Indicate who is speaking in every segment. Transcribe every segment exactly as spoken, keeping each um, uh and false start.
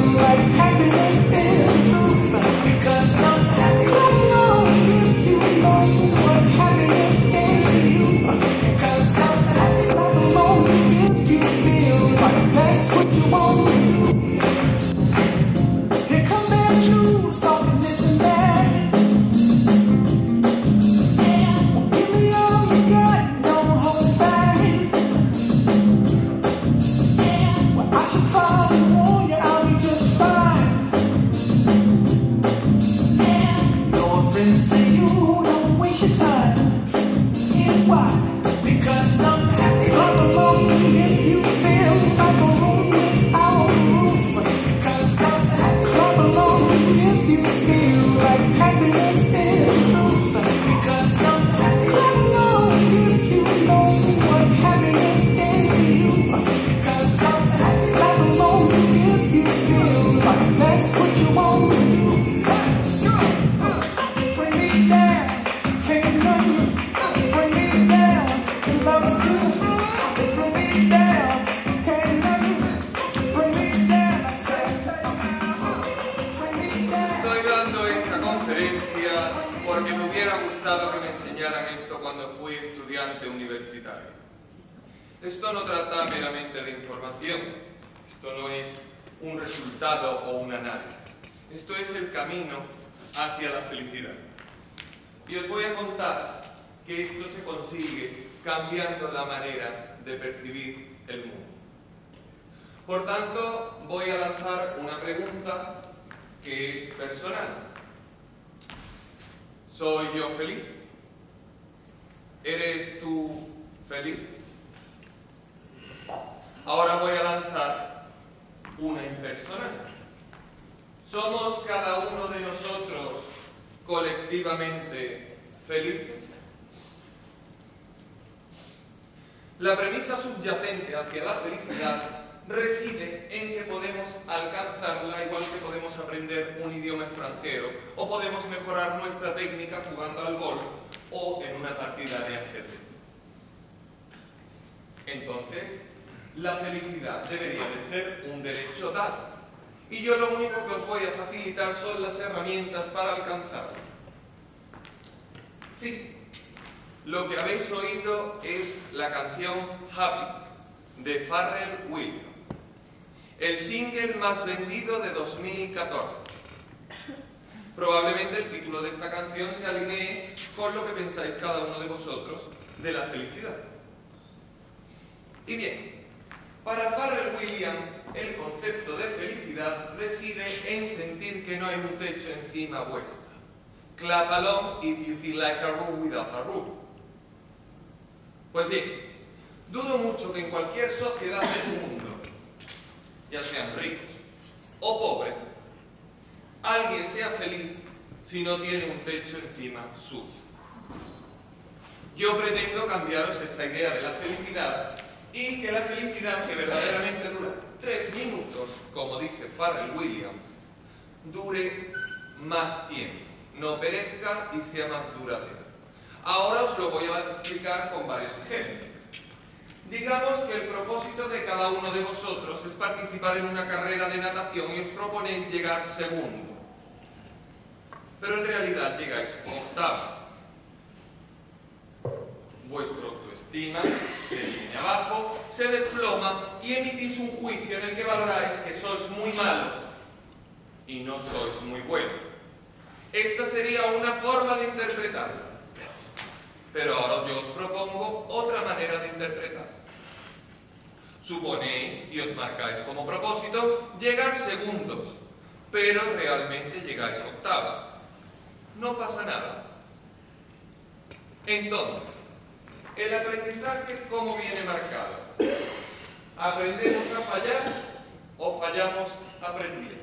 Speaker 1: porque me hubiera gustado que me enseñaran esto cuando fui estudiante universitario. Esto no trata meramente de información, esto no es un resultado o un análisis, esto es el camino hacia la felicidad. Y os voy a contar que esto se consigue cambiando la manera de percibir el mundo. Por tanto, voy a lanzar una pregunta que es personal. ¿Soy yo feliz? ¿Eres tú feliz? Ahora voy a lanzar una impersonal. ¿Somos cada uno de nosotros colectivamente felices? La premisa subyacente hacia la felicidad reside en que podemos alcanzarla igual que podemos aprender un idioma extranjero o podemos mejorar nuestra técnica jugando al golf o en una partida de ajedrez. Entonces, la felicidad debería de ser un derecho dado y yo lo único que os voy a facilitar son las herramientas para alcanzarla. Sí, lo que habéis oído es la canción Happy de Pharrell Williams, el single más vendido de dos mil catorce. Probablemente el título de esta canción se alinee con lo que pensáis cada uno de vosotros de la felicidad. Y bien, para Pharrell Williams el concepto de felicidad reside en sentir que no hay un techo encima vuestra. Clap along if you feel like a room without a roof. Pues bien, dudo mucho que en cualquier sociedad del mundo, ya sean ricos o pobres, alguien sea feliz si no tiene un techo encima suyo. Yo pretendo cambiaros esa idea de la felicidad y que la felicidad, que verdaderamente dura tres minutos, como dice Pharrell Williams, dure más tiempo, no perezca y sea más duradera. Ahora os lo voy a explicar con varios ejemplos. Digamos que el propósito de cada uno de vosotros es participar en una carrera de natación y os proponéis llegar segundo. Pero en realidad llegáis octavo. Vuestra autoestima se viene abajo, se desploma y emitís un juicio en el que valoráis que sois muy malos y no sois muy buenos. Esta sería una forma de interpretarlo. Pero ahora yo os propongo otra manera de interpretar. Suponéis y os marcáis como propósito llegar segundos, pero realmente llegáis octavos. No pasa nada. Entonces, el aprendizaje, ¿cómo viene marcado? ¿Aprendemos a fallar o fallamos aprendiendo?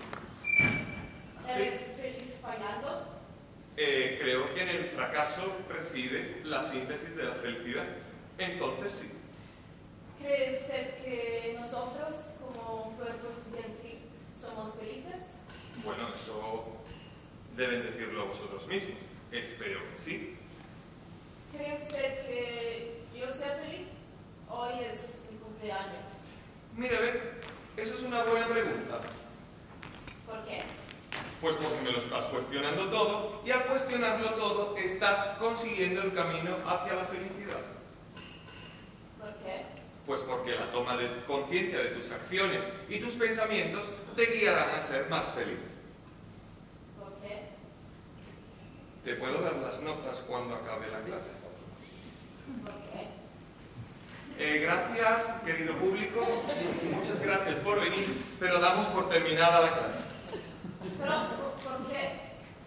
Speaker 2: ¿Eres feliz fallando?
Speaker 1: Eh, creo que en el fracaso reside la síntesis de la felicidad. Entonces sí.
Speaker 2: ¿Cree usted que nosotros, como cuerpos estudiantil, somos felices?
Speaker 1: Bueno, eso deben decirlo vosotros mismos. Espero que sí.
Speaker 2: ¿Cree usted que yo sea feliz? Hoy es mi cumpleaños.
Speaker 1: Mira, ¿ves? Eso es una buena pregunta. Pues porque me lo estás cuestionando todo, y al cuestionarlo todo estás consiguiendo el camino hacia la felicidad.
Speaker 2: ¿Por qué?
Speaker 1: Pues porque la toma de conciencia de tus acciones y tus pensamientos te guiarán a ser más feliz.
Speaker 2: ¿Por qué?
Speaker 1: Te puedo dar las notas cuando acabe la clase.
Speaker 2: ¿Por qué?
Speaker 1: Eh, gracias, querido público, muchas gracias por venir, pero damos por terminada la clase.
Speaker 2: ¿Pero por, por qué?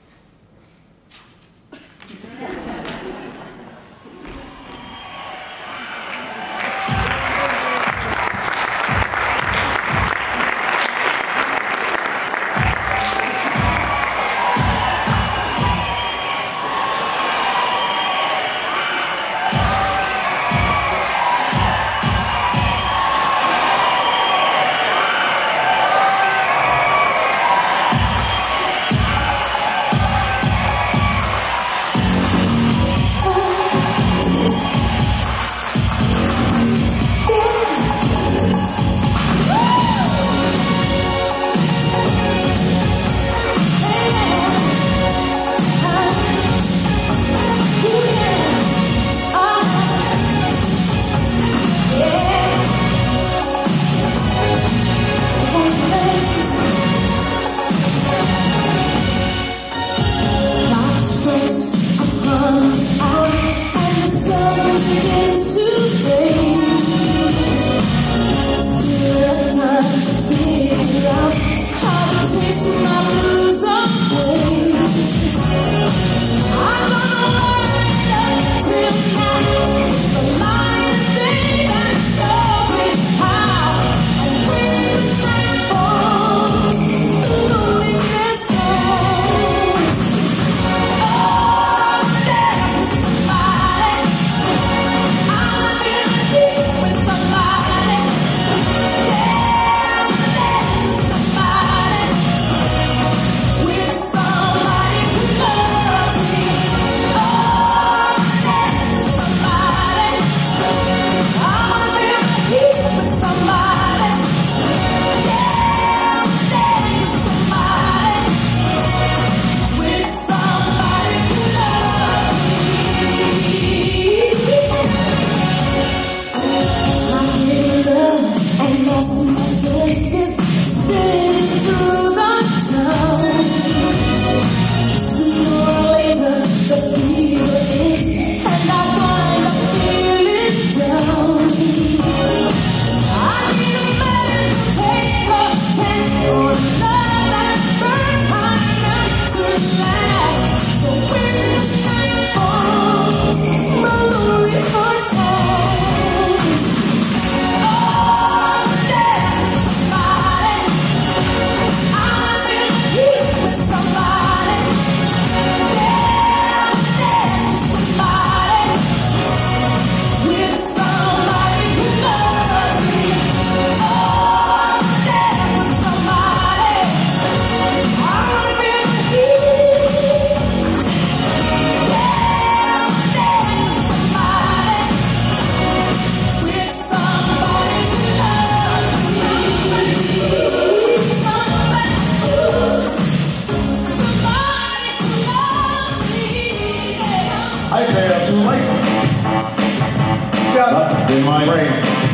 Speaker 3: In my brain.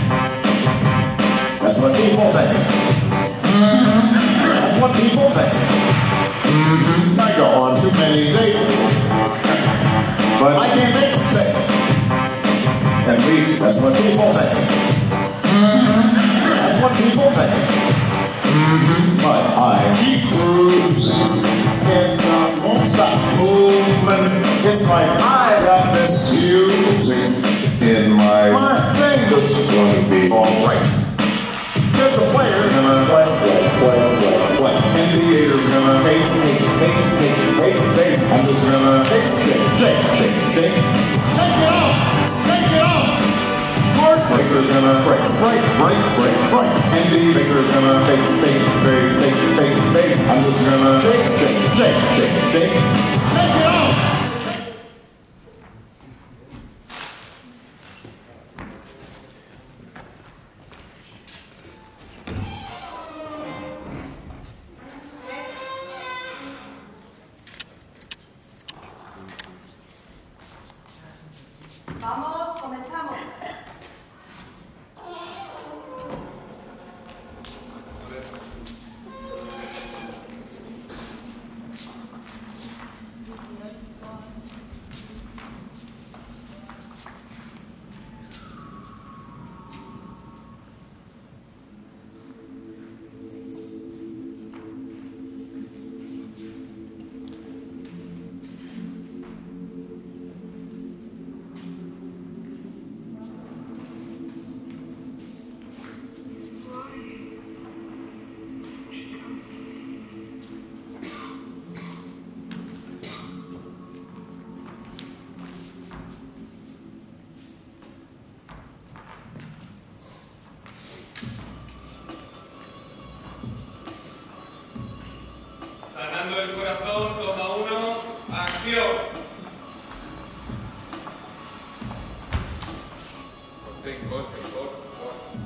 Speaker 3: That's what people say. Mm-hmm. That's what people say. Mm-hmm. I go on too many dates, but I can't make them stay. At least that's what people say. Mm-hmm. That's what people say. Mm-hmm. But I keep cruising. Can't stop, won't stop moving. It's like I got this music in my mind saying this is going to be alright. There's a player gonna play, play, play, play, play. And the haters gonna hate, hate, hate, hate, hate, hate. I'm just gonna shake, shake, shake, shake, shake. Shake it off! Shake it off! Heartbreaker's gonna break, break, break, break, break. And the baker's gonna fake, fake, fake, fake, fake, fake. I'm just gonna shake, shake, shake, shake, shake. Shake it off!
Speaker 1: Sanando el corazón, toma uno, acción. Corte, corte, corte, corte.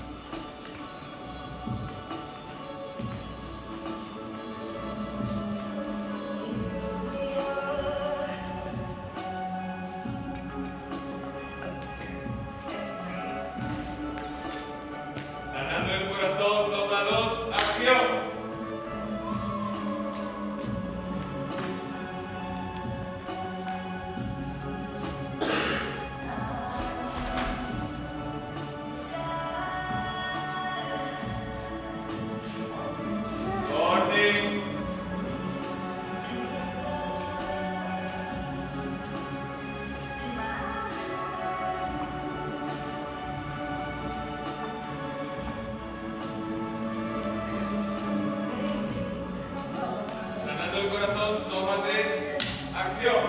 Speaker 1: Sanando el corazón, toma dos, acción. Sanando el corazón, toma tres, acción.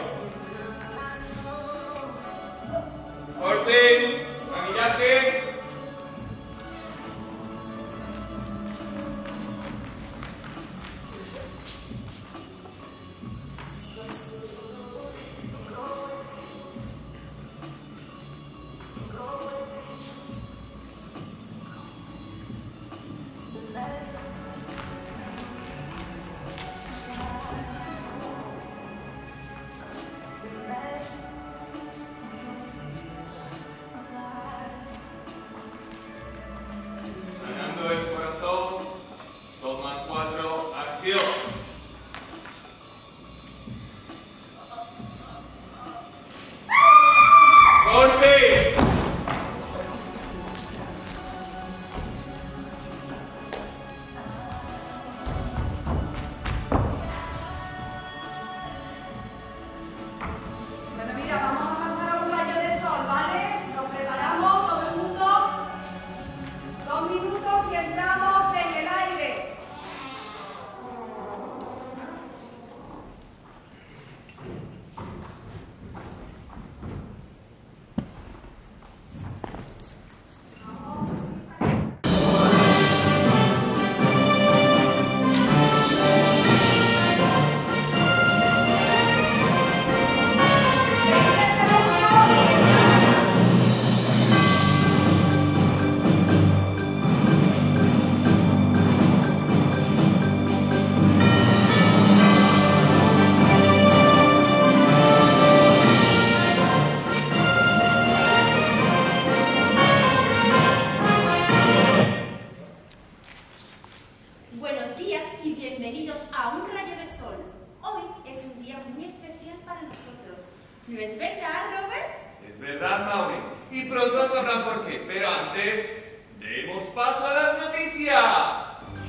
Speaker 1: Corte, maquillaje. Sanando el corazón, toma cuatro, acción. ¡Corte!
Speaker 4: Bueno, mira, vamos a pasar a un rayo de sol, ¿vale? Nos preparamos, todo el mundo. Dos minutos y entramos en el aire.
Speaker 5: Buenos días y bienvenidos a un rayo de sol. Hoy es un día muy especial para nosotros. ¿No es verdad, Robert?
Speaker 1: Es verdad, Mauri. Y pronto sabrán por qué. Pero antes, demos paso a las noticias.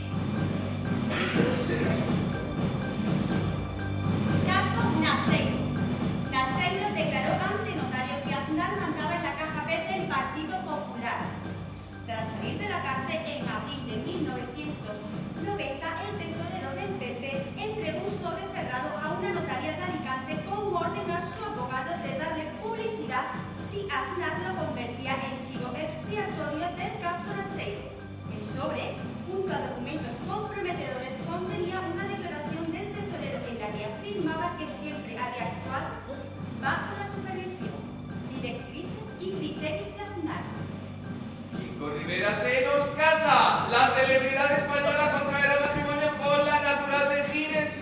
Speaker 5: Caso Naseiro. Naseiro declaró ante notario que Aznar mandaba en la caja verde del Partido Popular. Tras salir de la cárcel en abril de mil novecientos noventa, el tesorero del P P entregó un sobre cerrado a una notaria de Alicante con orden a su abogado de darle publicidad si Aznar lo convertía en chivo expiatorio del caso Naseiro. El sobre, junto a documentos comprometedores, contenía una declaración del tesorero en la que afirmaba que siempre había actuado bajo la supervisión, directrices y criterios de Aznar.
Speaker 1: Kiko Rivera se nos casa. La celebridad española contraerá matrimonio con la natural de Gines.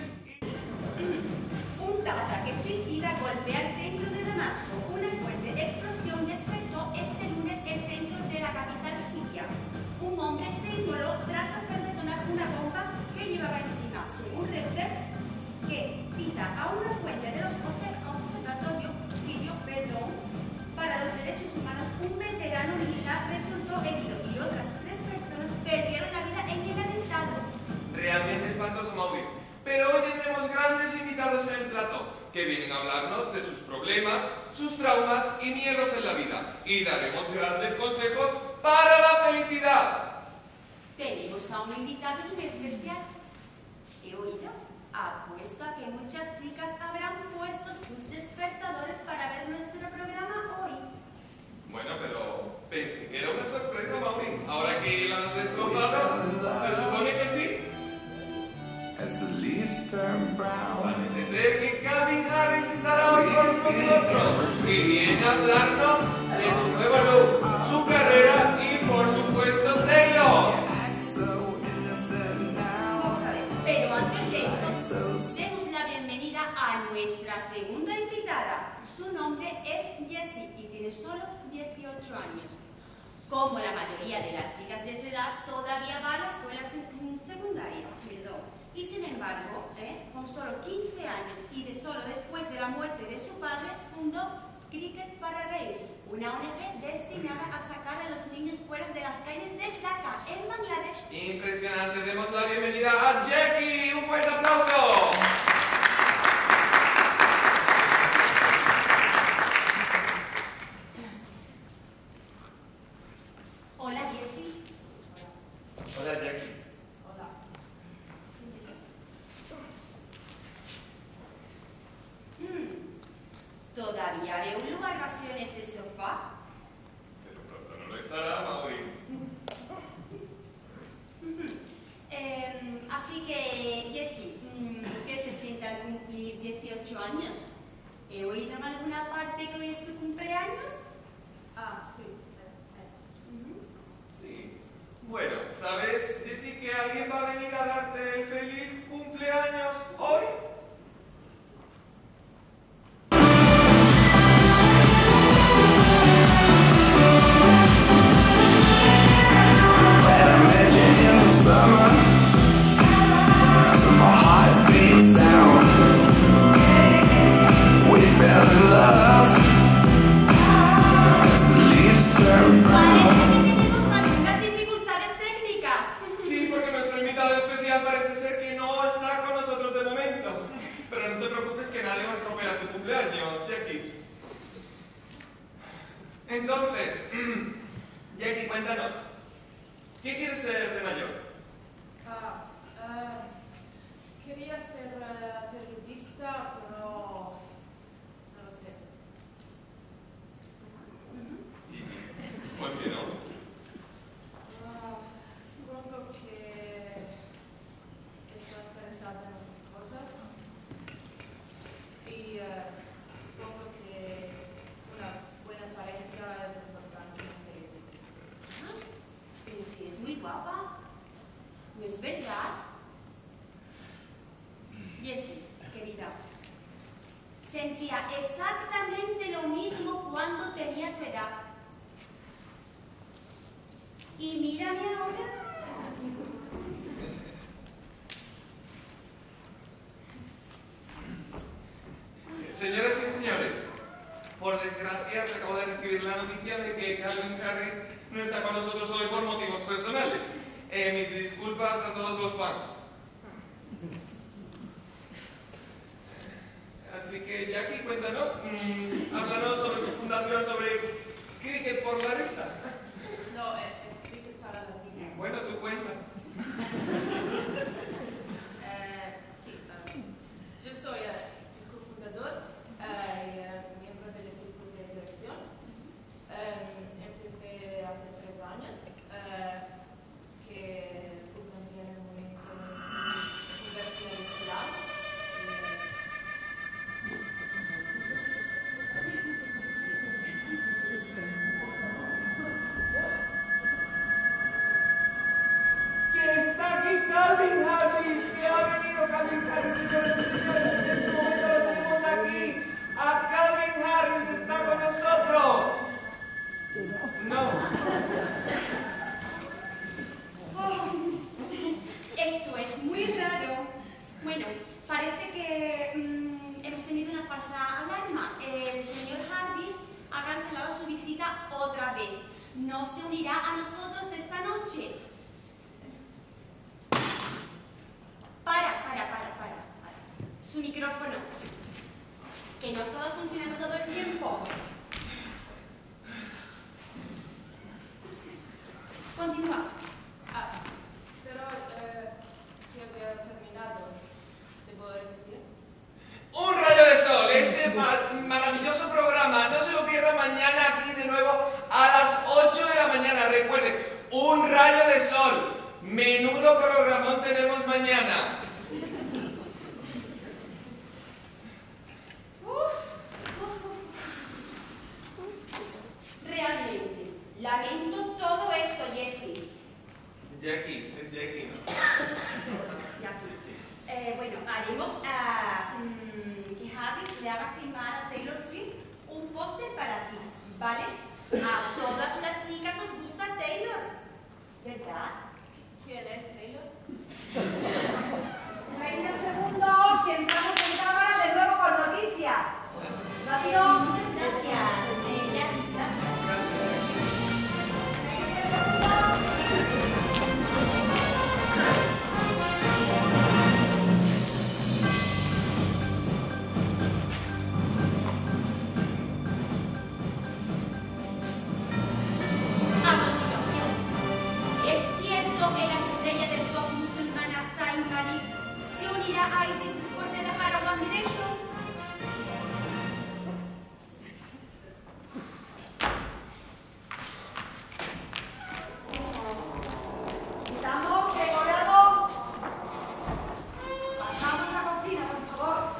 Speaker 5: Un ataque suicida golpea el centro de Damasco. Una fuerte explosión despertó este lunes el centro de la capital siria. Un hombre se inmoló tras hacer detonar una bomba que llevaba encima, según Reuters, que cita a una fuente de los observatorio sirio, perdón, para los derechos humanos. Un veterano militar resultó herido y otras tres personas perdieron la vida en el atentado.
Speaker 1: Realmente espantoso, Mauri. Pero hoy tendremos grandes invitados en el plató, que vienen a hablarnos de sus problemas, sus traumas y miedos en la vida. Y daremos grandes consejos para la felicidad.
Speaker 5: Tenemos a un invitado muy especial. He oído, apuesto a que muchas chicas habrán puesto sus despertadores para ver nuestro programa hoy.
Speaker 1: Bueno, pero pensé que era una sorpresa, Mauri. Ahora que la has destrozado, ¿se supone que sí?
Speaker 6: As the leaves
Speaker 3: turn brown.
Speaker 1: Parece ser que Calvin Harris estará hoy con nosotros y viene a hablarnos de su nuevo look, su carrera y, por supuesto, Taylor.
Speaker 5: Vamos a ver, pero antes de eso, demos la bienvenida a nuestra segunda invitada. Su nombre es Jessie y tiene solo dieciocho años. Como la mayoría de las chicas de su edad, todavía va a la escuela secundaria, perdón. Y sin embargo, ¿eh? con solo quince años y de solo después de la muerte de su padre, fundó Cricket para Reír, una O N G destinada a sacar a los niños fuera de las calles de Dhaka, en Bangladesh.
Speaker 1: Impresionante, demos la bienvenida a Jackie. ¡Un fuerte aplauso!
Speaker 5: Hola, Jessie.
Speaker 1: Hola, Jackie.
Speaker 5: Hola. Hmm. ¿Todavía veo un lugar vacío en ese sofá?
Speaker 1: Pero pronto no lo estará, Mauri.
Speaker 5: Eh, así que, Jessie, ¿qué se siente al cumplir dieciocho años? ¿He oído en alguna parte que hoy es tu cumpleaños?
Speaker 2: Ah, sí, es.
Speaker 1: Sí. Bueno, ¿sabes, Jessie, que alguien va a venir a darte el feliz cumpleaños hoy? Entonces, Jackie, cuéntanos, ¿qué quieres ser de mayor?
Speaker 2: Ah, ah, quería ser uh, periodista, pero no lo sé.
Speaker 1: ¿Y por qué no?
Speaker 2: Ah, supongo que estoy interesada en otras cosas y uh, supongo que una buena pareja es importante en la televisión.
Speaker 5: Ah, pero si es muy guapa. ¿No es verdad? Jessie, querida, sentía exactamente lo mismo cuando tenía tu edad. Y mírame ahora.
Speaker 1: Señoras y señores, por desgracia se acabo de recibir la noticia de que Calvin Harris no está con nosotros hoy por motivos personales. Eh, mis disculpas a todos los fans. Así que, Jackie, cuéntanos, mmm, háblanos sobre tu fundación sobre Cricket por la Risa.
Speaker 2: No, es, es cricket para la vida.
Speaker 1: Bueno, tú cuenta.
Speaker 2: Eh, sí, uh, yo soy uh, el cofundador uh, y uh, miembro del equipo de dirección. Um, empecé hace tres años, uh, que fue también un momento de convertir al Islam.
Speaker 1: Que está aquí Calvin Harris, que ha venido Calvin Harris, señores y señores, en este momento lo tenemos aquí. A Calvin Harris está con nosotros. No.
Speaker 5: Oh, esto es muy raro. Bueno, parece que mm, hemos tenido una falsa alarma. El señor Harris ha cancelado su visita otra vez. No se unirá a nosotros esta noche. Para, para, para, para, para. Su micrófono, que no estaba funcionando todo el tiempo. Continúa.
Speaker 2: Ah, pero eh, que había terminado. ¿Debo repetir?
Speaker 1: Un rayo de sol, este ma- maravilloso programa. No se lo pierda mañana aquí de nuevo a las ocho de la mañana. Recuerden, un rayo de
Speaker 5: Eh, bueno, haremos a que Harris le haga firmar a Taylor Swift un póster para ti, ¿vale? A todas las chicas os gusta Taylor, ¿verdad?
Speaker 2: ¿Quién es Taylor?
Speaker 4: treinta segundos y entramos en cámara de nuevo con noticias. Radio.
Speaker 5: Muchas gracias, eh, ya, gracias.
Speaker 4: veinte segundos.
Speaker 5: A continuación, ¿es cierto que la estrella del pop musulmana Zayn Malik se unirá a ISIS después de dejar a One Direction?
Speaker 4: Quitamos decorado. Pasamos a cocina, por favor.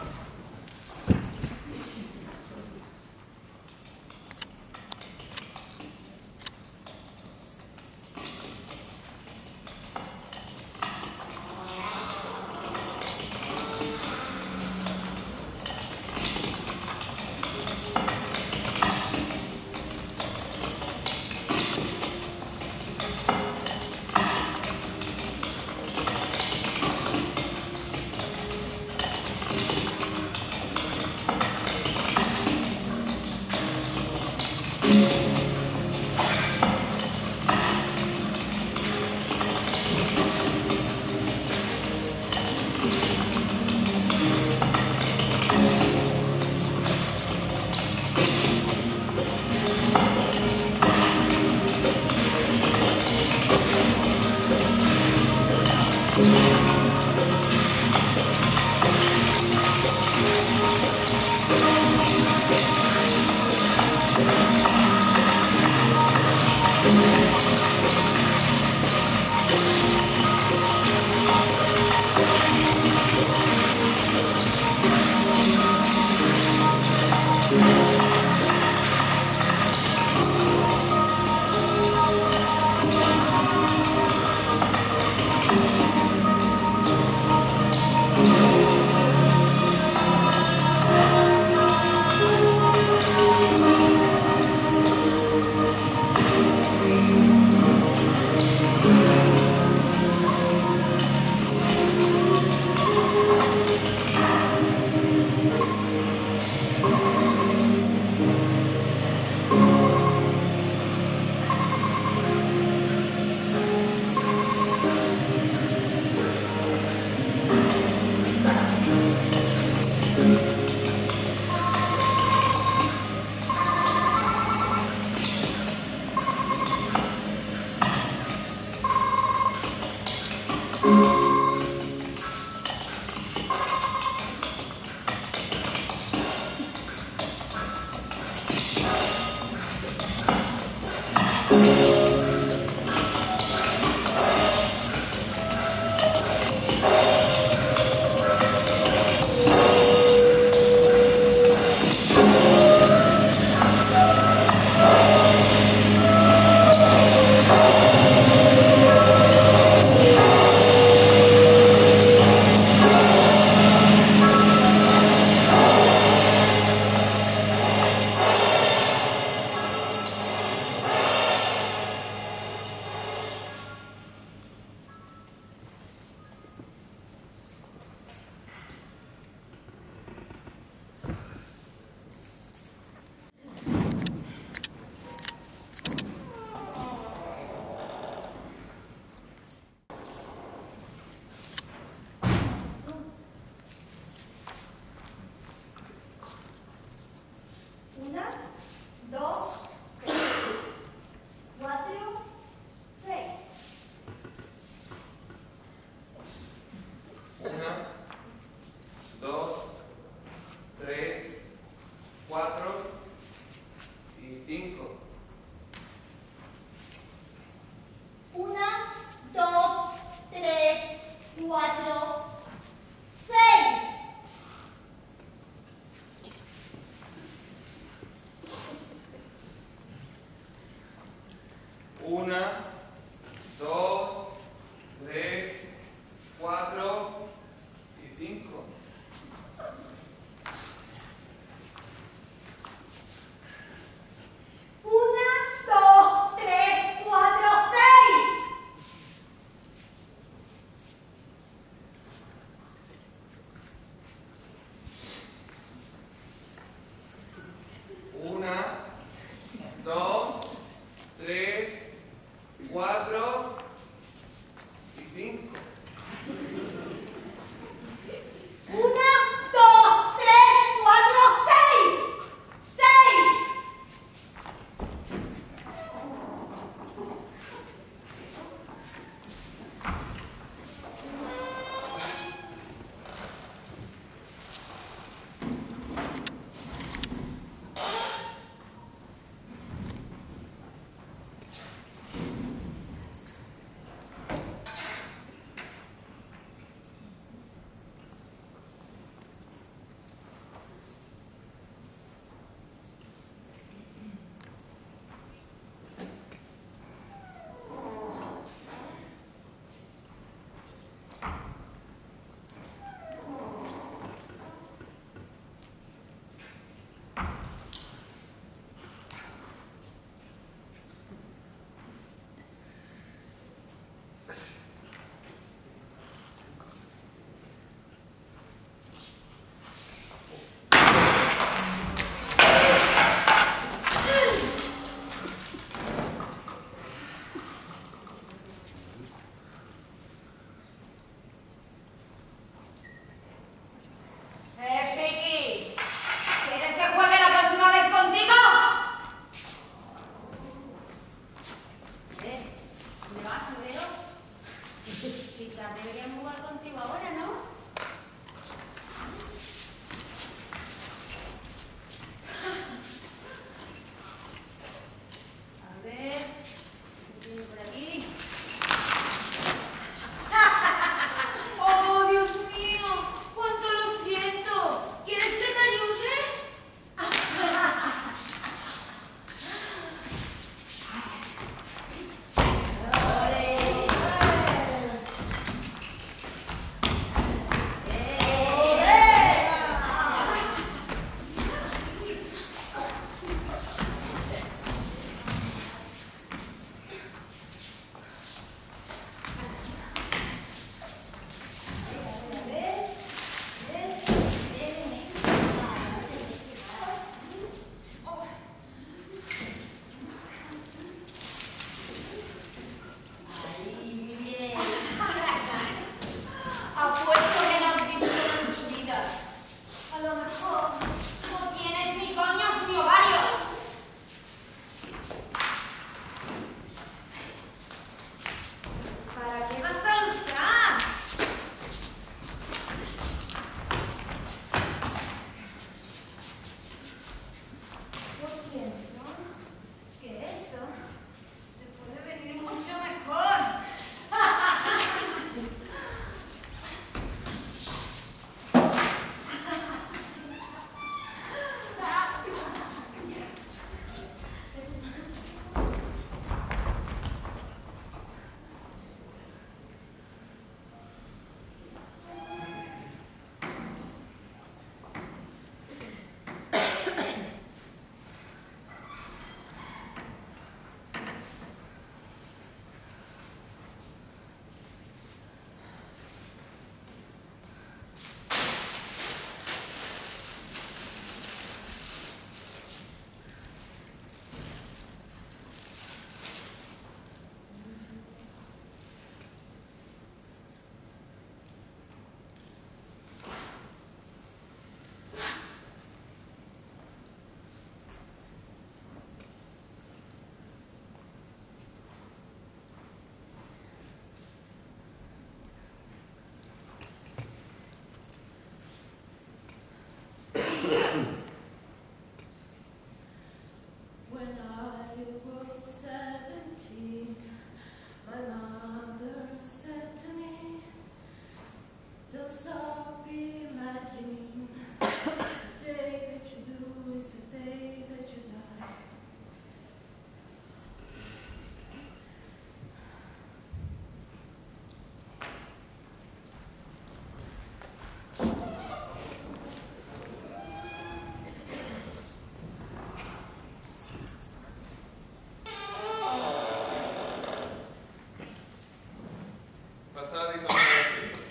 Speaker 5: Deberíamos jugar contigo ahora, ¿no? A ver, ¿qué tiene por aquí?
Speaker 2: ¡Oh, Dios mío! ¡Cuánto lo siento! ¿Quieres que te ayude? Apuesto que no has visto en tu vida. A lo mejor no tienes ni coños ni ovarios. ¿Para qué vas a luchar? Yo pienso que esto te puede venir mucho mejor. When I was seventeen, my mother said to me, don't stop imagining. The day that you do is the day that you die.
Speaker 1: Pasad y tomad asiento.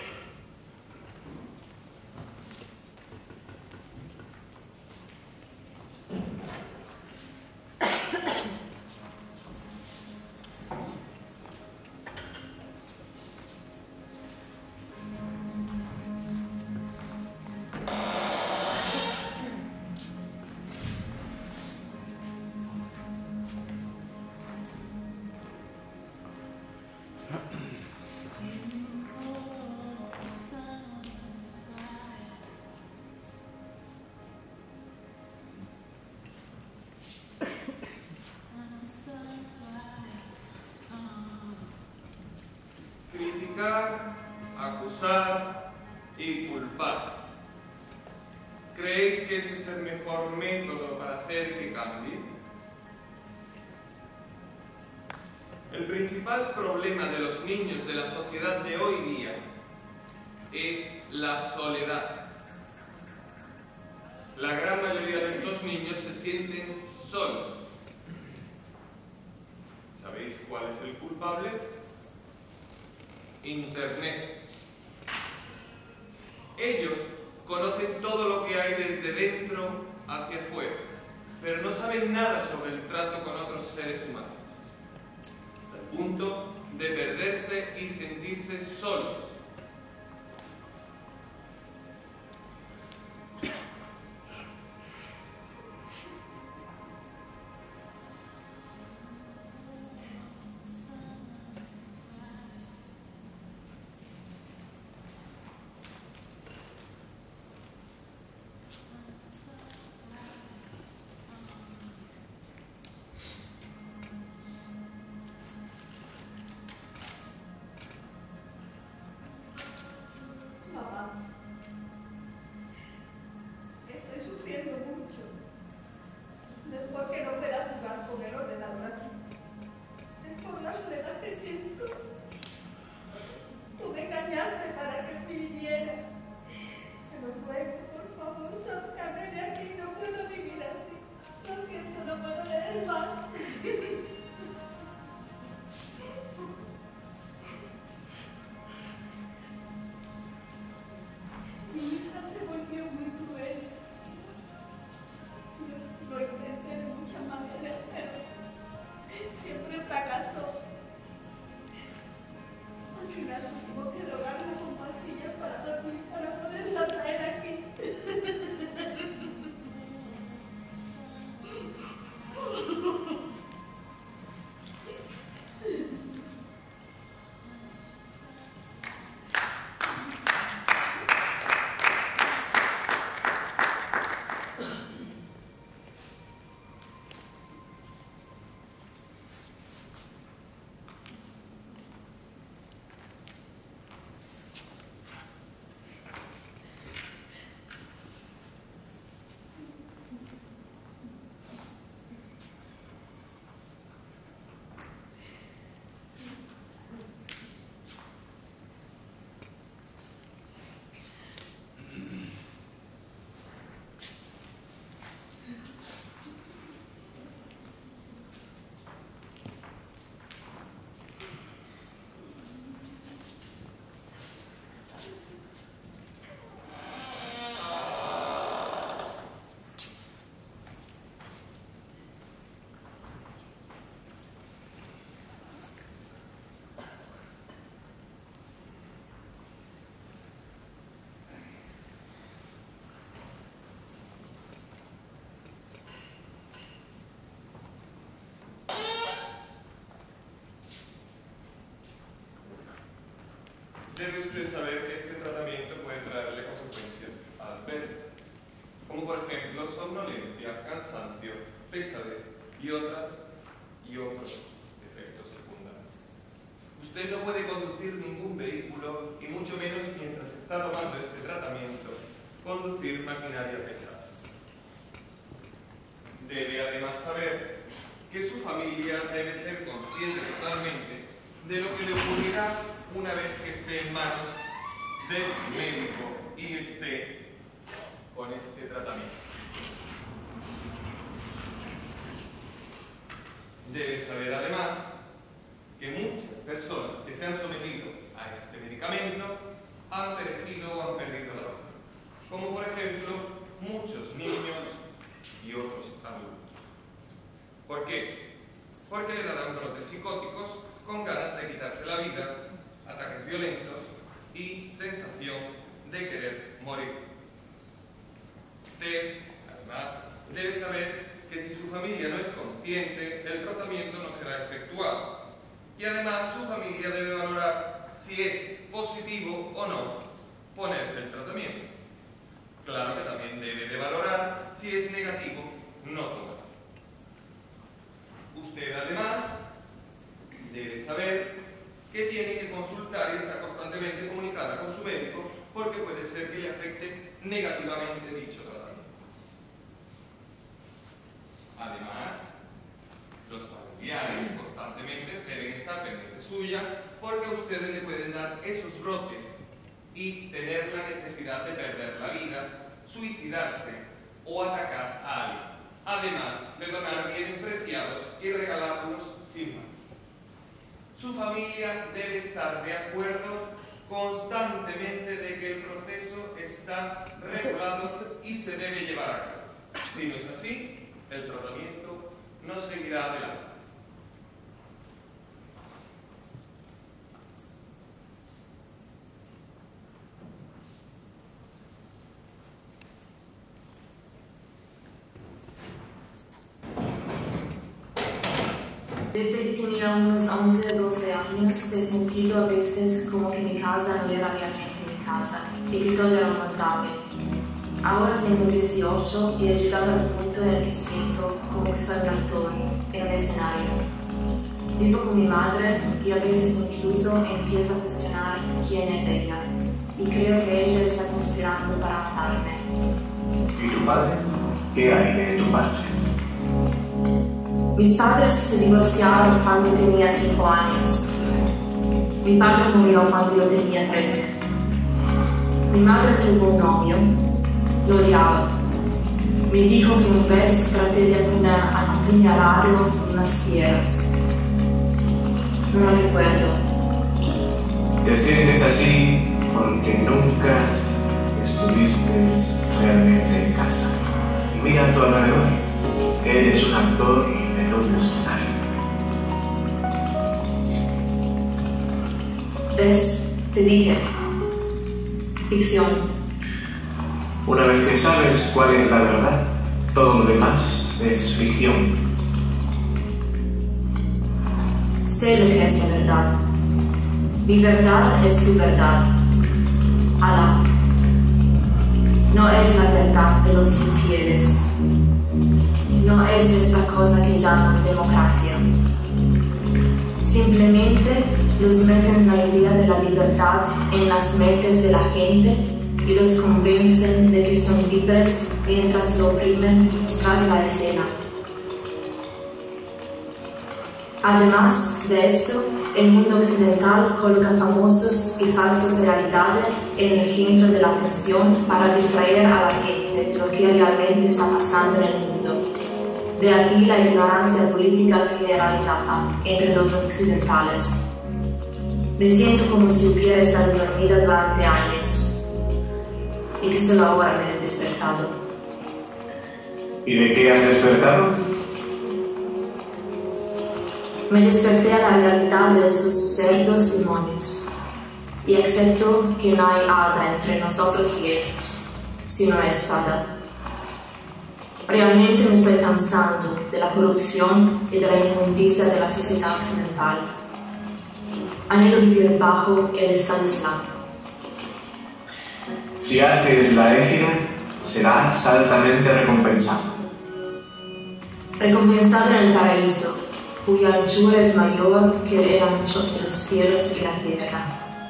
Speaker 1: Criticar, acusar y culpar. ¿Creéis que ese es el mejor método para hacer que cambie? El principal problema de los niños de la sociedad de hoy día es la soledad. La gran mayoría de estos niños se sienten solos. ¿Sabéis cuál es el culpable? Internet. Ellos conocen todo lo que hay desde dentro hacia afuera, pero no saben nada sobre el trato con otros seres humanos, hasta el punto de perderse y sentirse solos. debe usted saber que este tratamiento puede traerle consecuencias adversas, como por ejemplo somnolencia, cansancio, pesadez y otras y otros efectos secundarios. Usted no puede conducir ningún vehículo y mucho menos mientras está tomando este tratamiento conducir maquinaria pesada. Debe además saber que su familia debe ser consciente totalmente de lo que le ocurrirá una vez que esté en manos del médico y esté con este tratamiento. Debe saber además que muchas personas que se han sometido a este medicamento han perecido o han perdido la vida, como por ejemplo muchos niños y otros adultos. ¿Por qué? Porque le darán brotes psicóticos con ganas de quitarse la vida, ataques violentos y sensación de querer morir. Usted, además, debe saber que si su familia no es consciente, el tratamiento no será efectuado. Y además su familia debe valorar si es positivo o no ponerse el tratamiento. Claro que también debe de valorar si es negativo no tomarlo. Usted además debe saber que tiene que consultar y estar constantemente comunicada con su médico porque puede ser que le afecte negativamente dicho tratamiento. Además, los familiares constantemente deben estar pendientes suya porque a ustedes le pueden dar esos brotes y tener la necesidad de perder la vida, suicidarse o atacar a alguien. Además de donar bienes preciados y regalarlos sin más. Su familia debe estar de acuerdo constantemente de que el proceso está regulado y se debe llevar a cabo. Si no es así, el tratamiento no seguirá adelante.
Speaker 6: Desde que tenía unos once o doce años he sentido a veces como que mi casa no era realmente mi casa y que todo era montable. Ahora tengo dieciocho y he llegado al punto en el que siento como que soy un actor en un escenario. Vivo con mi madre y a veces incluso empiezo a cuestionar quién es ella y creo que ella está conspirando para matarme.
Speaker 7: ¿Y tu padre? ¿Qué hay de tu padre?
Speaker 6: Mis padres se divorciaron cuando tenía cinco años. Mi padre murió cuando yo tenía trece. Mi madre tuvo un novio, lo odiaba. Me dijo que una vez traté de apuñalarlo en las tierras. No lo recuerdo.
Speaker 7: Te sientes así porque nunca estuviste realmente en casa. Y mira a tu alrededor. Eres un actor en un escenario.
Speaker 6: ¿Ves? Te dije. Ficción.
Speaker 7: Una vez que sabes cuál es la verdad, todo lo demás es ficción.
Speaker 6: Sé lo que es la verdad. Mi verdad es tu verdad. Alá. No es la verdad de los infieles. No es esta cosa que llaman democracia. Simplemente los meten la idea de la libertad en las mentes de la gente y los convencen de que son libres mientras lo oprimen tras la escena. Además de esto, el mundo occidental coloca famosos y falsas realidades en el centro de la atención para distraer a la gente de lo que realmente está pasando en el mundo. De aquí la ignorancia política generalizada entre los occidentales. Me siento como si hubiera estado dormida durante años y que solo ahora me he despertado.
Speaker 7: ¿Y de qué has despertado?
Speaker 6: Me desperté a la realidad de estos cerdos demonios y acepto que no hay hada entre nosotros y ellos, sino espada. Realmente me estoy cansando de la corrupción y de la inmundicia de la sociedad occidental. Anhelo vivir bajo el Estado Islámico.
Speaker 7: Si haces la égida, serás altamente recompensado.
Speaker 6: Recompensado en el paraíso, cuya anchura es mayor que el ancho de los cielos y la tierra.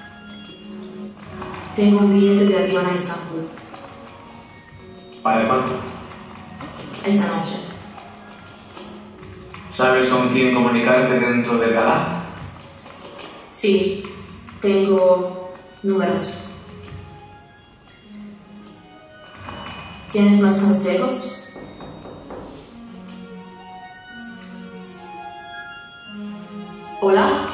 Speaker 6: Tengo un billete de avión a Estambul.
Speaker 7: ¿Para cuándo?
Speaker 6: Esta noche.
Speaker 7: ¿Sabes con quién comunicarte dentro del galá?
Speaker 6: Sí, tengo números. ¿Tienes más consejos? ¿Hola?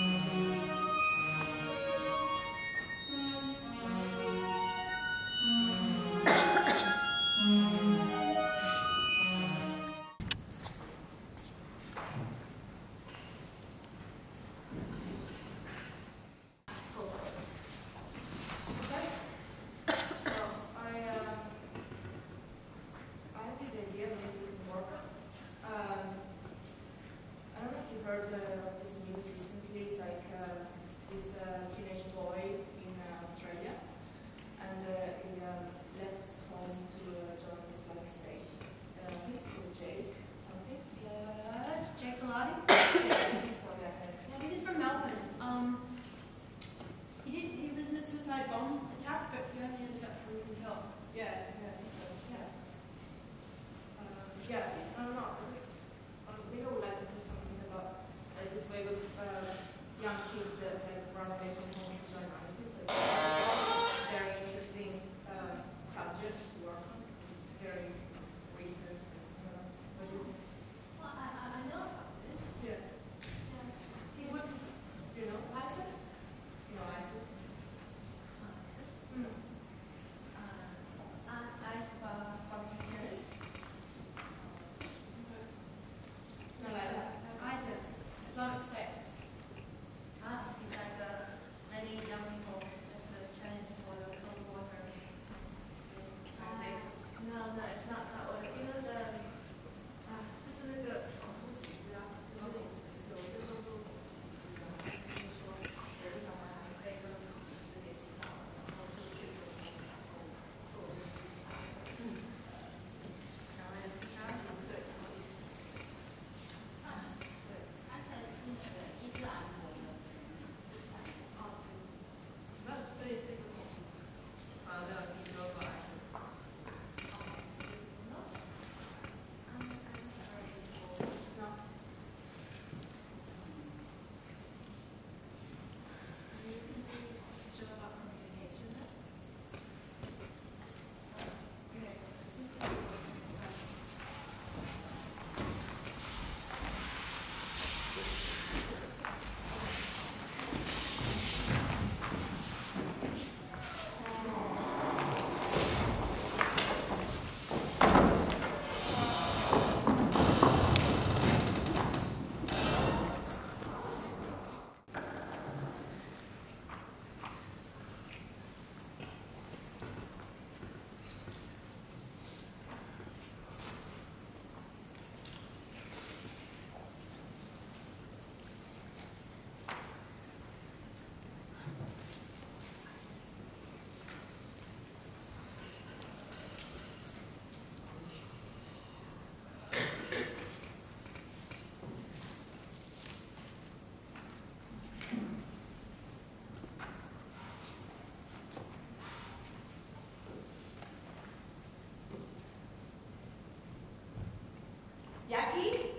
Speaker 4: Jackie?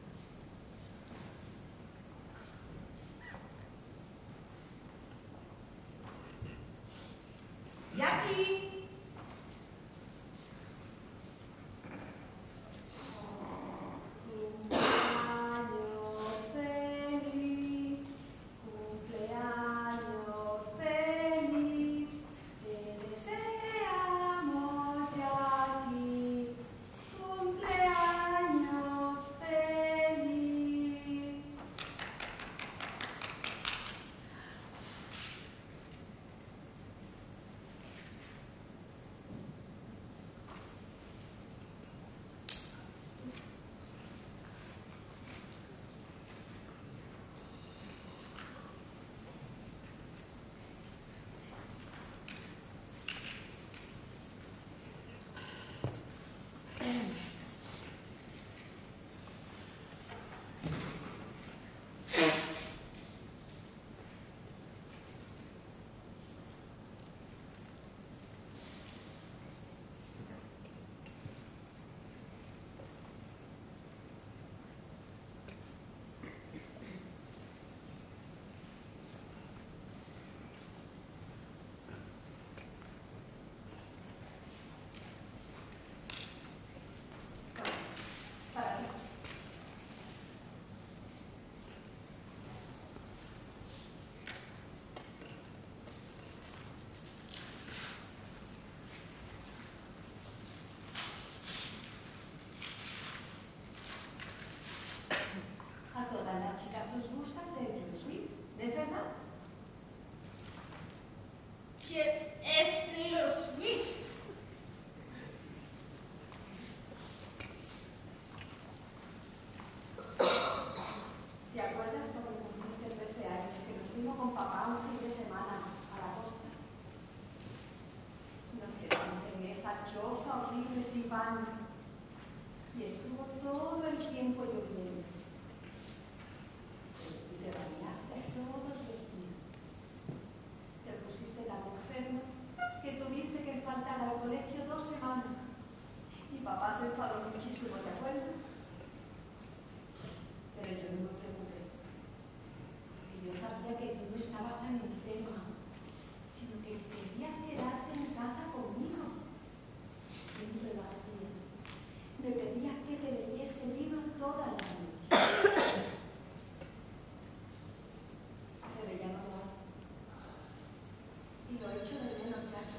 Speaker 4: Jackie? Cumpleaños feliz, cumpleaños feliz, te deseamos, Jackie, cumpleaños feliz.
Speaker 5: horribles y vanas. Y estuvo todo el tiempo lloviendo. Y te bañaste todos los días. Te pusiste tan enfermo que tuviste que faltar al colegio dos semanas. Y papá se enfadó muchísimo, ¿te acuerdas? Pero yo no me preocupé. Porque yo sabía que tú no estabas tan enferma, sino que querías quedarte en casa conmigo. Siempre lo hacías. Me pedías que te leyese libros toda la noche. Pero ya no lo haces. Y lo echo de menos, Chaco.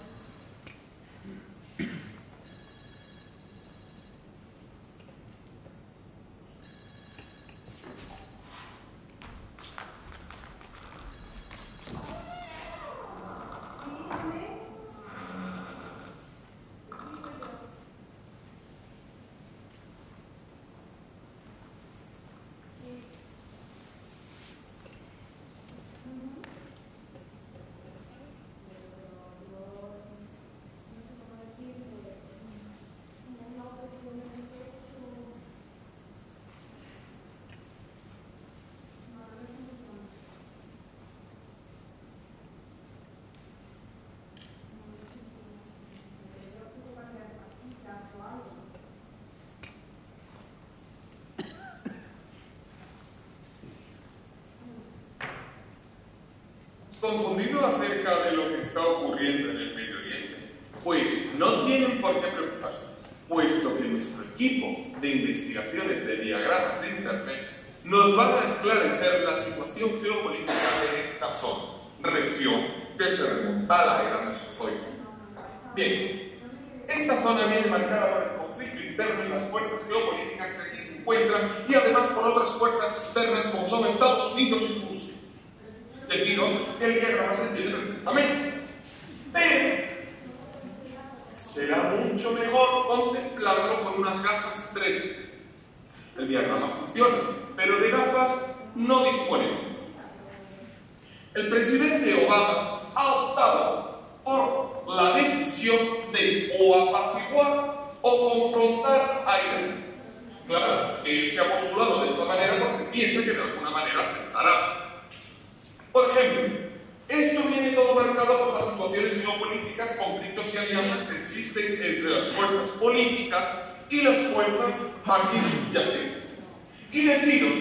Speaker 1: Confundido acerca de lo que está ocurriendo en el Medio Oriente, pues no tienen por qué preocuparse, puesto que nuestro equipo de investigaciones de diagramas de Internet nos va a esclarecer la situación geopolítica de esta zona, región que se remonta a la era mesozoica. Bien, esta zona viene marcada por el conflicto interno y las fuerzas geopolíticas que aquí se encuentran, y además por otras fuerzas externas como son Estados Unidos y Rusia. Deciros que el diagrama se entiende perfectamente, pero será mucho mejor contemplarlo con unas gafas tres D. El diagrama funciona, pero de gafas no disponemos. El presidente Obama ha optado por la decisión de o apaciguar o confrontar a Irán. Claro, él se ha postulado de esta manera porque piensa que de alguna manera acertará. Por ejemplo, esto viene todo marcado por las situaciones geopolíticas, conflictos y alianzas que existen entre las fuerzas políticas y las fuerzas aquí subyacentes. Y deciros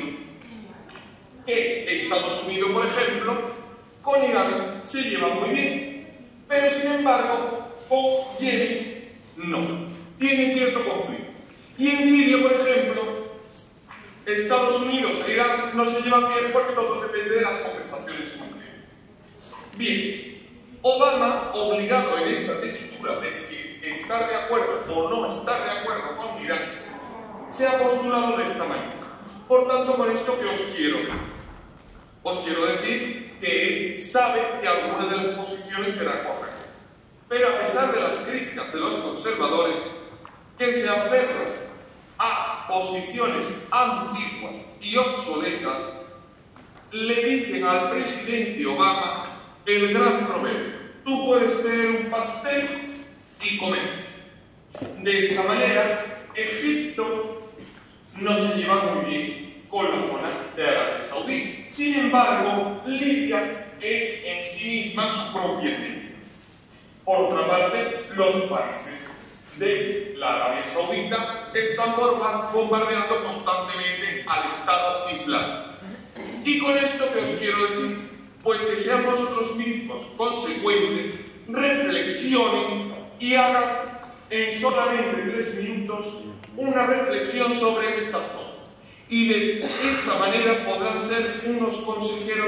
Speaker 1: que Estados Unidos, por ejemplo, con Irán se lleva muy bien, pero sin embargo, con Yemen no. Tiene cierto conflicto. Y en Siria, por ejemplo, Estados Unidos e Irán no se llevan bien porque todo depende de las conversaciones nucleares. Bien, Obama, obligado en esta tesitura de si estar de acuerdo o no estar de acuerdo con Irán, se ha postulado de esta manera. Por tanto, con esto que os quiero decir, os quiero decir que él sabe que alguna de las posiciones será correcta, pero a pesar de las críticas de los conservadores que se aferran a posiciones antiguas y obsoletas, le dicen al presidente Obama el gran proverbio: tú puedes tener un pastel y comer. De esta manera, Egipto no se lleva muy bien con la zona de Arabia Saudí. Sin embargo, Libia es en sí misma su propia enemiga. Por otra parte, los países de la Arabia Saudita están bombardeando constantemente al Estado Islámico. Y con esto que os quiero decir, pues que sean vosotros mismos consecuentes, reflexionen y hagan en solamente tres minutos una reflexión sobre esta zona. Y de esta manera podrán ser unos consejeros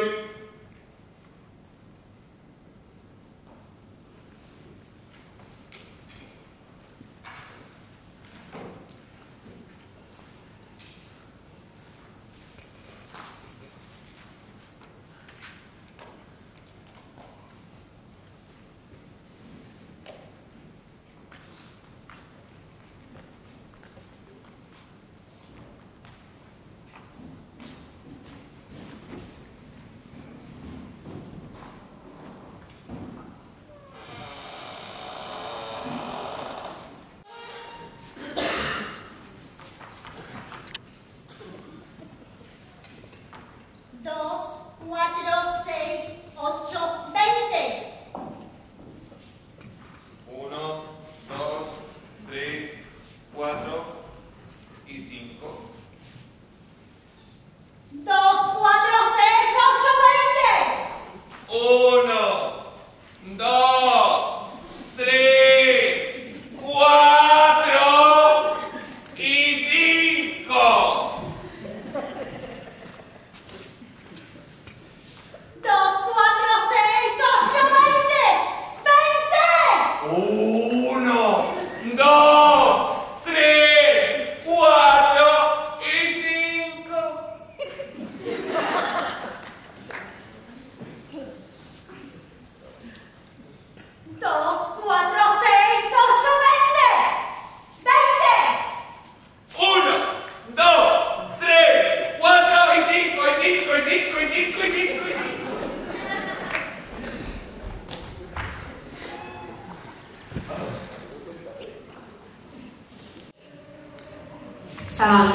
Speaker 6: Salam.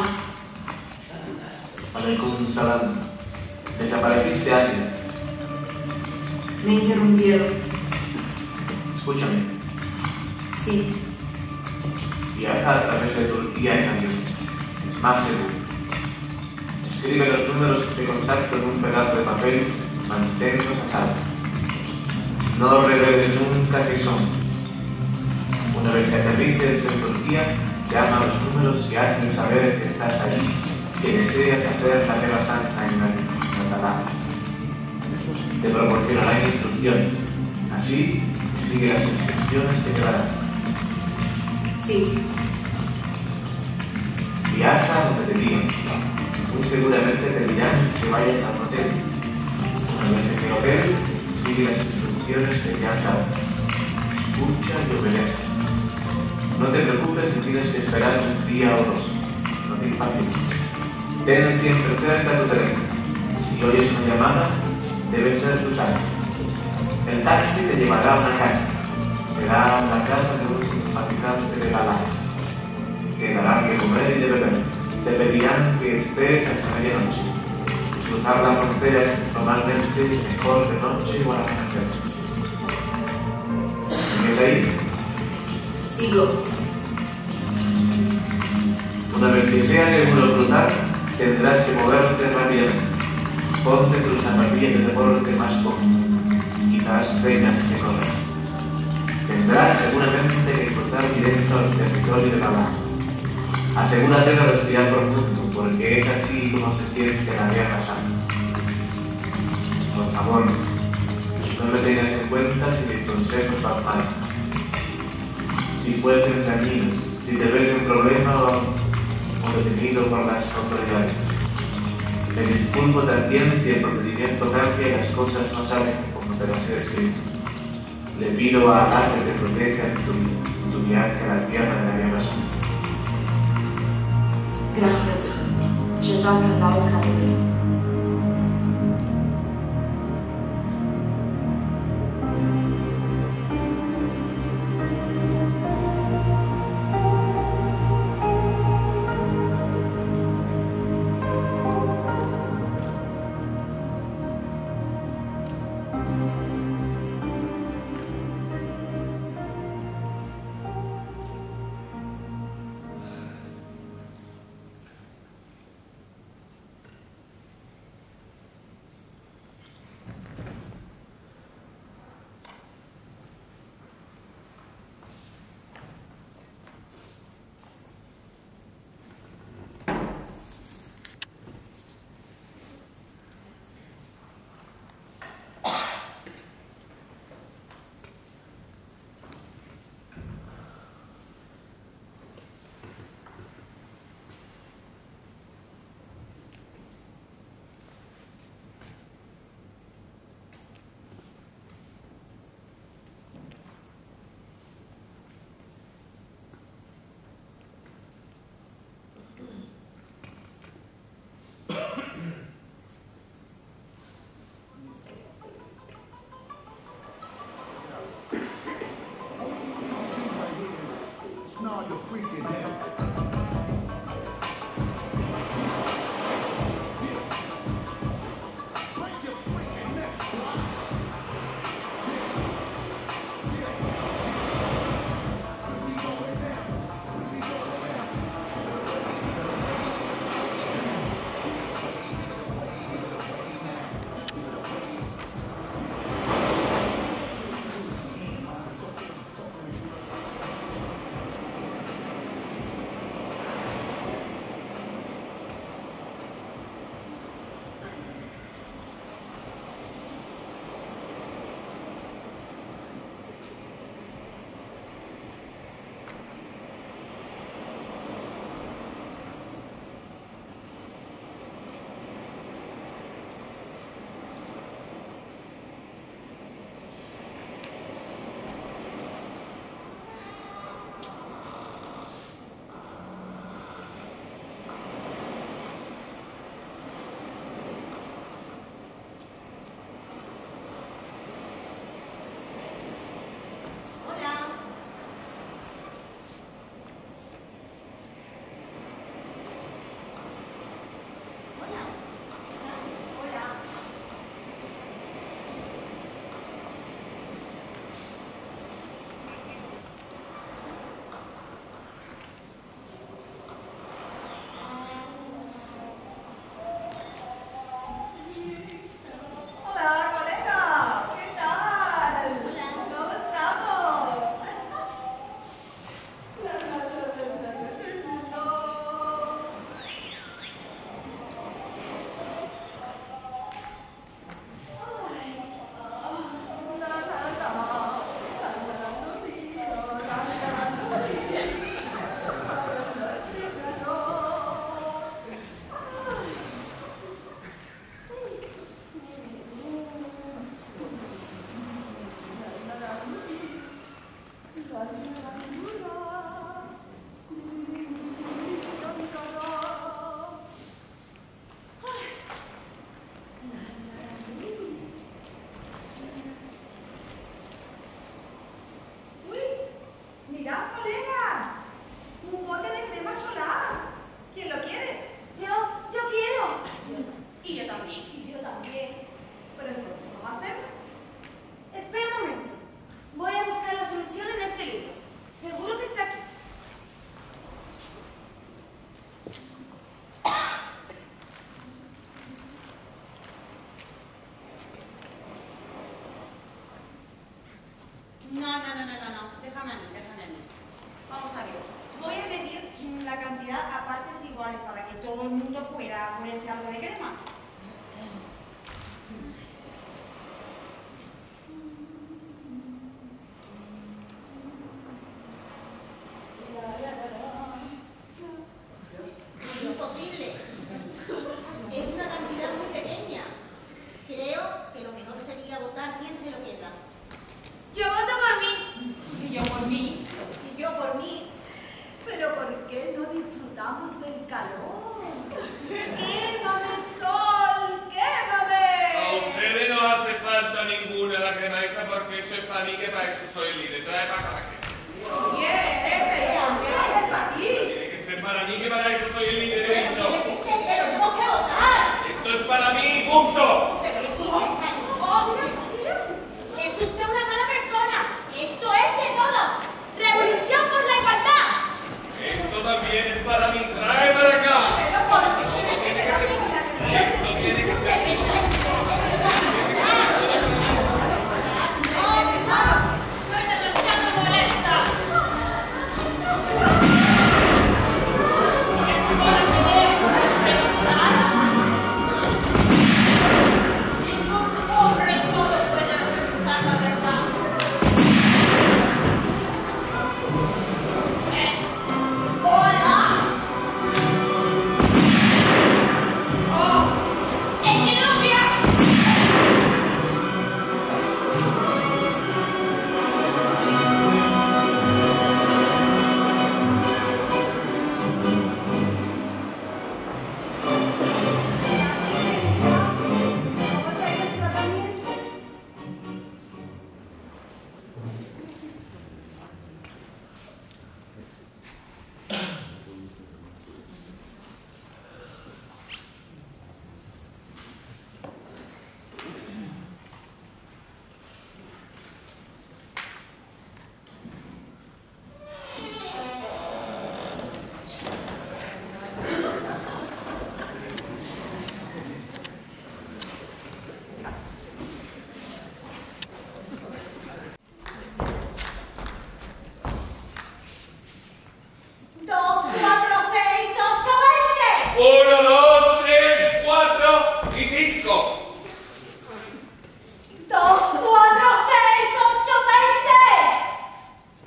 Speaker 7: Aleikum salam. Desapareciste antes.
Speaker 6: Me interrumpieron.
Speaker 7: Escúchame.
Speaker 6: Sí.
Speaker 7: Viaja a través de Turquía en avión. Es más seguro. Escribe los números de contacto en un pedazo de papel. Manténlos a salvo. No reveles nunca qué son. Una vez que aterrices en Turquía, llama a los números y hazles saber que estás allí, que deseas hacer la Guerra Santa en la Catalá. Te proporcionarán instrucciones. Así, sigue las instrucciones que te darán.
Speaker 6: Sí.
Speaker 7: Viaja donde te digan. Muy seguramente te dirán que vayas al hotel. Una vez en el hotel, sigue las instrucciones que te han dado. Escucha y obedece. No te preocupes si tienes que esperar un día o dos. No te impacientes. Ten siempre cerca tu teléfono. Si oyes una llamada, debe ser tu taxi. El taxi te llevará a una casa. Será la casa de un simpatizante de la Lala. Te darán de comer y de beber. Te pedirán que esperes hasta medianoche. Cruzar la frontera es normalmente mejor de noche o al amanecer. ¿Sigues ahí?
Speaker 6: Sigo.
Speaker 7: Una vez que sea seguro cruzar, tendrás que moverte rápidamente. Ponte tus zapatillas de deporte más cómodas. Quizás tengas que correr. Tendrás seguramente que cruzar directo al territorio de la Lala. Asegúrate de respirar profundo, porque es así como se siente la Guerra Santa. Por favor, no me tengas en cuenta si mis consejos van mal. Si fuesen dañinos, si te ves en problema o, o detenido por las autoridades. Me disculpo también si el procedimiento cambia y las cosas no salen como te las he escrito. Le pido a Allah que te proteja en tu, en tu viaje a la tierra de la Guerra Santa.
Speaker 6: Gracias. Jazakallahu khairan.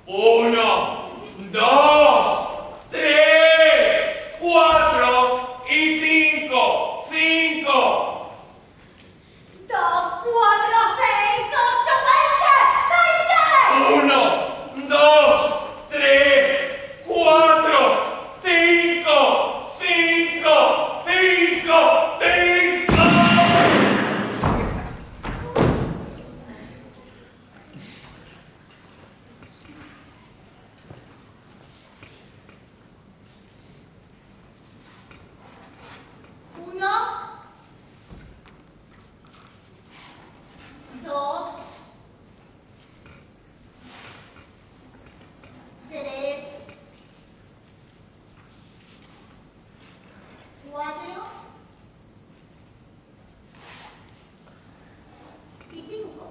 Speaker 1: Uno, dos, tres, cuatro y cinco. Cinco.
Speaker 4: Dos, cuatro, seis, ocho, veinte. ¡Veinte!
Speaker 1: Uno, dos, tres, cuatro, cinco. Cinco. Cinco. Cinco.
Speaker 4: Uno, dos, tres, cuatro y cinco.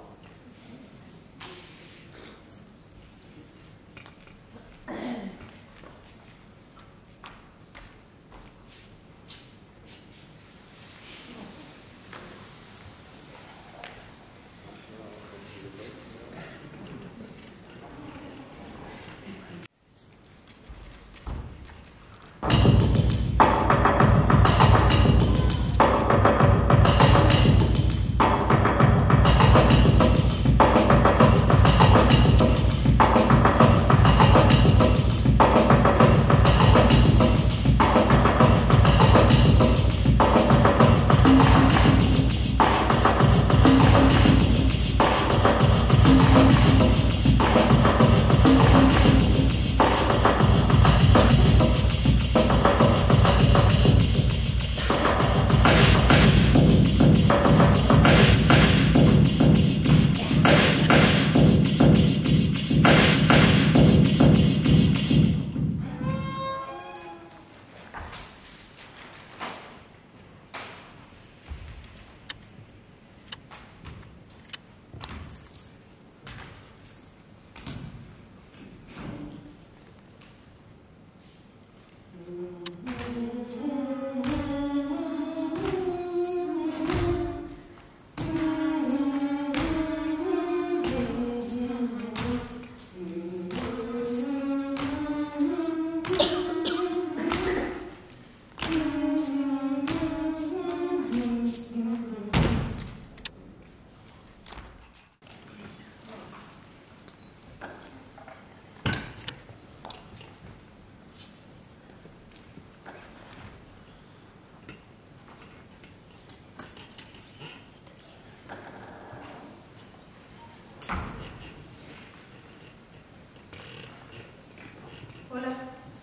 Speaker 4: Hola.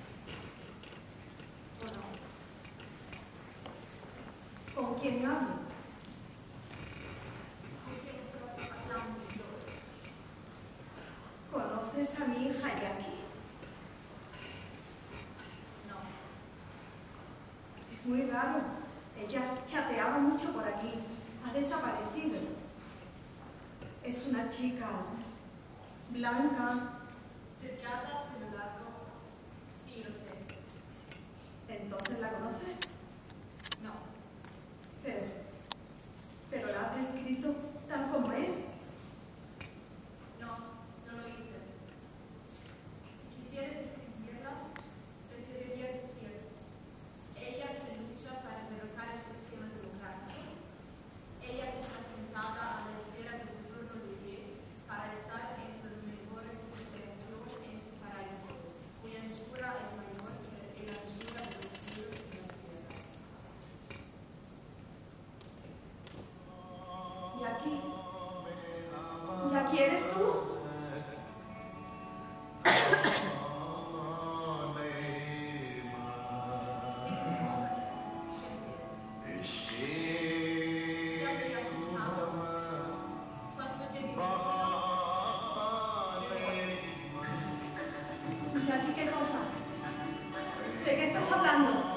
Speaker 4: ¿Con quién hablo? ¿Conoces a mi hija Jackie?
Speaker 5: No.
Speaker 4: Es muy raro. Ella chateaba mucho por aquí. Ha desaparecido. Es una chica blanca.
Speaker 5: Delgada, pelo largo. Sí, lo sé.
Speaker 4: ¿Entonces la conoces?
Speaker 5: No.
Speaker 4: Pero, pero la has descrito tal como es.
Speaker 5: No, no lo hice. Si quisiera describirla, preferiría decir ella que lucha para derrocar el sistema democrático. Ella que está sentada a la espera de su turno de pie para estar entre los mejores de su creación en su paraíso, cuya anchura es mayor que la anchura de los cielos y las tierras.
Speaker 4: ¿Y aquí? ¿Y aquí eres tú?
Speaker 5: Ya te he contado. Cuando llegué
Speaker 4: ¿Y aquí qué cosa? ¿De qué estás hablando?